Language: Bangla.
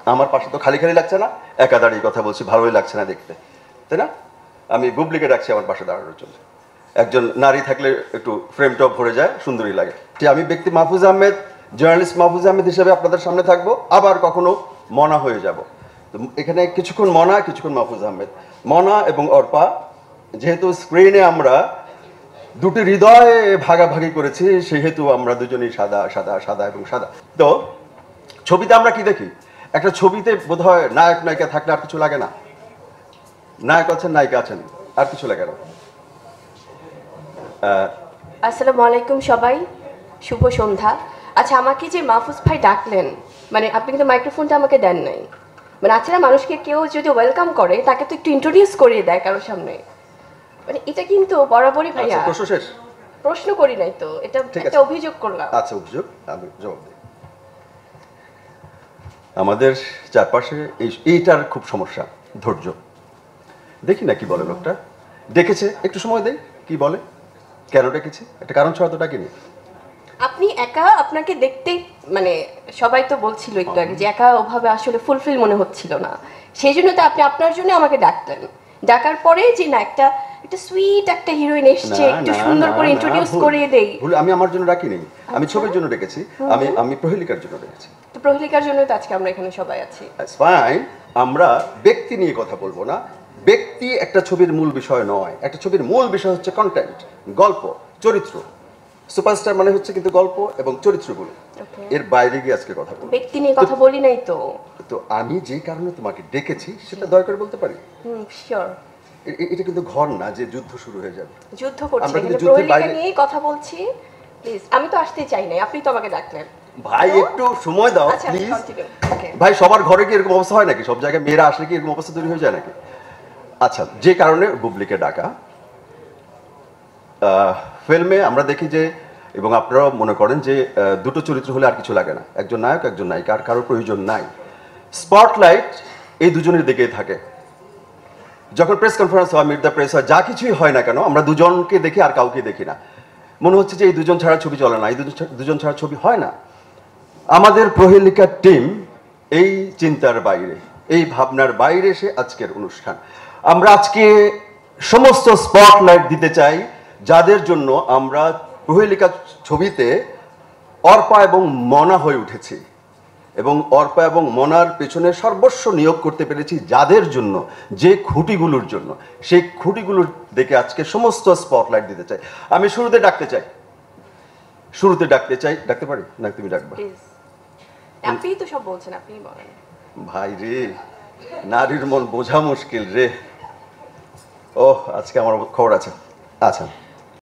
আমার পাশে তো খালি খালি লাগছে না, একা দাঁড়িয়ে কথা বলছি, ভালোই লাগছে না দেখতে, তাই না? আমি বুবলিকে ডাকছি আমার পাশে দাঁড়ানোর জন্য। একজন নারী থাকলে একটু ফ্রেমটাও ভরে যায়, সুন্দরী লাগে। আমি ব্যক্তি মাহফুজ আহমেদ, জার্নালিস্ট মাহফুজ আহমেদ হিসেবে আপনাদের সামনে থাকবো, আবার কখনো মনা হয়ে যাব। তো এখানে কিছুক্ষণ মনা, কিছুক্ষণ মাহফুজ আহমেদ। মনা এবং অর্পা, যেহেতু স্ক্রিনে আমরা দুটি হৃদয় ভাগাভাগি করেছি, সেহেতু আমরা দুজনেই সাদা সাদা সাদা এবং সাদা। তো ছবিতে আমরা কি দেখি? একটা ছবিতে বোধ হয় নায়ক নায়িকা থাকলে আর কিছু লাগে না, নায়ক আছেন নায়িকা আছেন, আর কিছু লাগে না। আসসালামু আলাইকুম সবাই, শুভ সন্ধ্যা। আচ্ছা, আমাকে যে মাহফুজ ভাই ডাকলেন, মানে আপনি কিন্তু মাইক্রোফোনটা আমাকে দেন নাই। মানে আচ্ছা, মানুষকে কেউ যদি ওয়েলকাম করে তাকে তো একটু ইন্ট্রোডিউস করিয়ে দেয় কারোর সামনে, মানে এটা কিন্তু বরাবরই ভাইয়া। প্রশ্ন শেষ? প্রশ্ন করি নাই তো, এটা একটা অভিযোগ করলাম। আচ্ছা, অভিযোগ আমি জবাব দিই। আমাদের চারপাশে এইটার খুব সমস্যা, ধৈর্য। দেখি না কি বলে লোকটা, ডেকেছে, একটু সময় দেই, কি বলে, কেন ডেকেছে, একটা কারণ ছাড়া তো ডাকিনি। আপনি একা, আপনাকে দেখতে মানে সবাই তো বলছিল একটু আগে যে একা ওভাবে আসলে ফুলফিল মনে হচ্ছিল না, সেই জন্য তো আপনি আপনার জন্য আমাকে ডাকলেন। ডাকার পরে যে না একটা সুইট একটা হিরোইন এসছে, একটু সুন্দর করে ইন্ট্রোডিউস করিয়ে দেই। আমি আমার জন্য ডাকিনি, আমি ছবির জন্য ডেকেছি, আমি প্রহেলিকার জন্য ডেকেছি। তো প্রহেলিকার জন্যই তো আজকে আমরা এখানে সবাই আছি। ফাইন, আমরা ব্যক্তি নিয়ে কথা বলবো না, ব্যক্তি একটা ছবির মূল বিষয় নয়। একটা ছবির মূল বিষয় হচ্ছে কন্টেন্ট, গল্প, চরিত্র। সুপারস্টার মানে হচ্ছে কিন্তু গল্প এবং চরিত্রগুলো, এর বাইরে গিয়ে আজকে কথা বলবো। ব্যক্তি নিয়ে কথা বলি নাই তো। তো আমি যে কারণে তোমাকে ডেকেছি সেটা দয়া করে বলতে পারি? শিওর। এটা কিন্তু ঘর না যে যুদ্ধ শুরু হয়ে যাবে। যুদ্ধ করছি না, কিন্তু প্রহেলিকা নিয়েই কথা বলছি। প্লিজ, আমি তো আসতে চাই নাই, আপনি তো আমাকে ডাকলেন। ভাই একটু সময় দাও প্লিজ। ভাই সবার ঘরে কি এরকম অবস্থা হয় নাকি? সব জায়গায় মেয়েরা আসলে কি এরকম অবস্থা তৈরি হয়ে যায় নাকি? আচ্ছা, যে কারণে বুবলিকে ডাকা, ফিল্মে আমরা দেখি যে, এবং আপনারাও মনে করেন যে দুটো চরিত্র হলে আর কিছু লাগে না, একজন নায়ক একজন নায়িকা, আর কারোর প্রয়োজন নাই। স্পটলাইট এই দুজনের দিকেই থাকে। যখন প্রেস কনফারেন্স হয়, মিট দ্য প্রেস হয়, যা কিছুই হয় না কেন, আমরা দুজনকে দেখি আর কাউকে দেখি না। মনে হচ্ছে যে এই দুজন ছাড়া ছবি চলে না, এই দুজন ছাড়া ছবি হয় না। আমাদের প্রহেলিকার টিম এই চিন্তার বাইরে, এই ভাবনার বাইরে এসে আজকের অনুষ্ঠান। আমরা আজকে সমস্ত স্পটলাইট দিতে চাই যাদের জন্য আমরা প্রহেলিকা ছবিতে অর্পা এবং মনা হয়ে উঠেছি, এবং অর্পা এবং মনার পেছনে সর্বস্ব নিয়োগ করতে পেরেছি যাদের জন্য, যে খুঁটিগুলোর জন্য, সেই খুঁটিগুলোর দিকে আজকে সমস্ত স্পটলাইট দিতে চাই। আমি শুরুতে ডাকতে চাই, ডাকতে পারি না? তুমি ডাকবা? আপনিই তো সব বলছেন, আপনিই বলেন। ভাই রে, নারীর মন বোঝা মুশকিল রে। ও আজকে আমার খবর আছে। আচ্ছা,